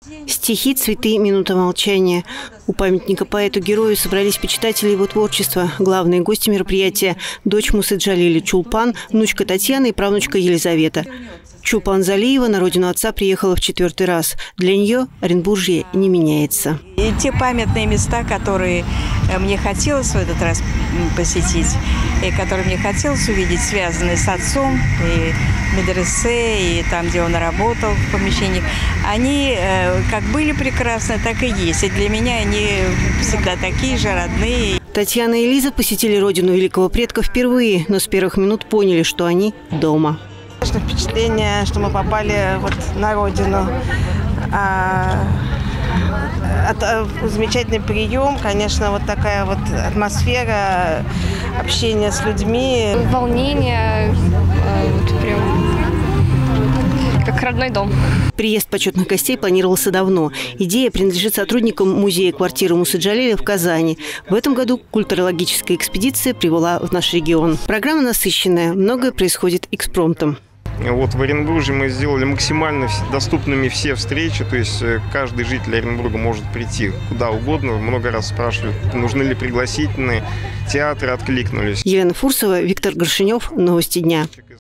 Стихи, цветы, минута молчания. У памятника поэту-герою собрались почитатели его творчества. Главные гости мероприятия – дочь Мусы Джалили Чулпан, внучка Татьяна и правнучка Елизавета. Чулпан Залиева на родину отца приехала в 4-й раз. Для нее Оренбуржье не меняется. И те памятные места, которые мне хотелось в этот раз посетить, и которые мне хотелось увидеть, связанные с отцом, и медресе, и там, где он работал в помещениях, они как были прекрасны, так и есть. И для меня они всегда такие же родные. Татьяна и Лиза посетили родину великого предка впервые, но с первых минут поняли, что они дома. Впечатление, что мы попали на родину. Замечательный прием, конечно, такая атмосфера общения с людьми. Волнение, прям как родной дом. Приезд почетных гостей планировался давно. Идея принадлежит сотрудникам музея-квартиры Мусы Джалили в Казани. В этом году культурологическая экспедиция прибыла в наш регион. Программа насыщенная, многое происходит экспромтом. В Оренбурге мы сделали максимально доступными все встречи, то есть каждый житель Оренбурга может прийти куда угодно. Много раз спрашивали, нужны ли пригласительные, театры откликнулись. Елена Фурсова, Виктор Горшинев. Новости дня.